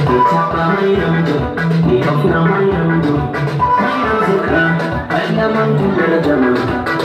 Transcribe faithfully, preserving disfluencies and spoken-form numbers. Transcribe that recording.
Itapa mayramdo, ni ofna mayramdo, mayram zikra, alla man kumera jama.